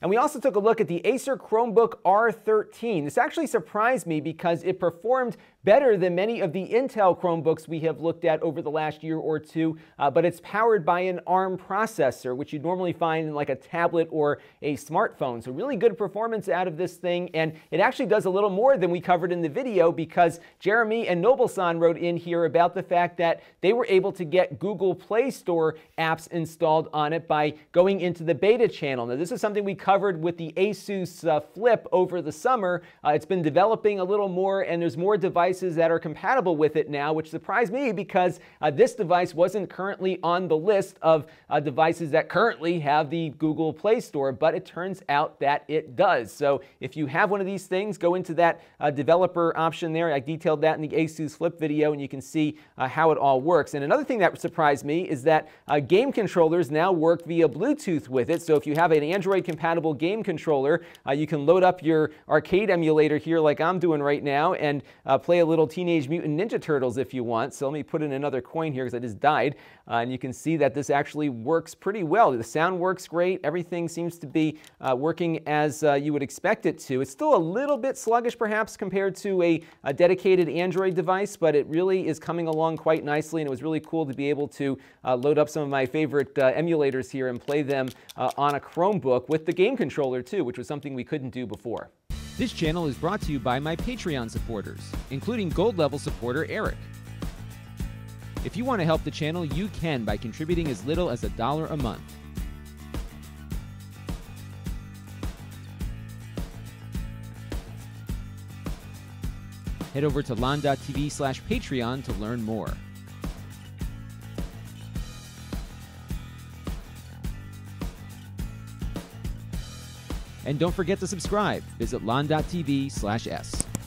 And we also took a look at the Acer Chromebook R13. This actually surprised me because it performed better than many of the Intel Chromebooks we have looked at over the last year or two, but it's powered by an ARM processor, which you'd normally find in like a tablet or a smartphone. So really good performance out of this thing, and it actually does a little more than we covered in the video, because Jeremy and Noble-san wrote in here about the fact that they were able to get Google Play Store apps installed on it by going into the beta channel. Now, this is something we covered with the Asus Flip over the summer. It's been developing a little more, and there's more devices that are compatible with it now, which surprised me because this device wasn't currently on the list of devices that currently have the Google Play Store, but it turns out that it does. So if you have one of these things, go into that developer option there. I detailed that in the Asus Flip video, and you can see how it all works. And another thing that surprised me is that game controllers now work via Bluetooth with it. So if you have an Android-compatible game controller, you can load up your arcade emulator here like I'm doing right now and play a little Teenage Mutant Ninja Turtles if you want. So let me put in another coin here because I just died. And you can see that this actually works pretty well. The sound works great. Everything seems to be working as you would expect it to. It's still a little bit sluggish perhaps compared to a dedicated Android device, but it really is coming along quite nicely, and it was really cool to be able to load up some of my favorite emulators here and play them on a Chromebook with the game controller too, which was something we couldn't do before. This channel is brought to you by my Patreon supporters, including gold level supporter Eric. If you want to help the channel, you can by contributing as little as $1 a month. Head over to lon.tv/Patreon to learn more. And don't forget to subscribe. Visit lon.tv/s.